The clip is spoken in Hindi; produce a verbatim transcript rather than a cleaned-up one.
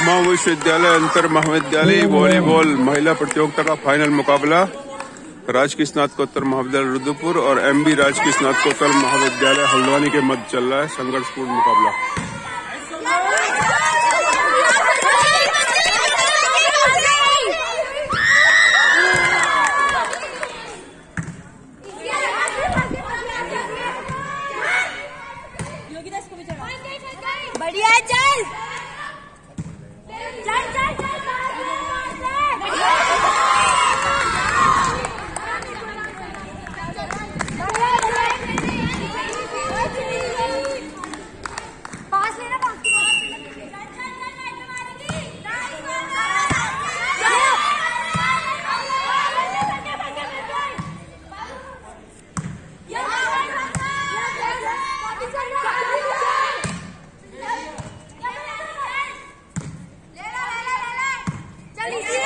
कुमाऊं विश्वविद्यालय अंतर महाविद्यालय वॉलीबॉल महिला प्रतियोगिता का फाइनल मुकाबला राजकीय स्नातकोत्तर महाविद्यालय रुद्रपुर और एमबी राजकीय स्नातकोत्तर महाविद्यालय हल्द्वानी के मध्य चल रहा है संघर्षपूर्ण मुकाबला। बढ़िया चल चल चल चल पास लेना पास Alicia!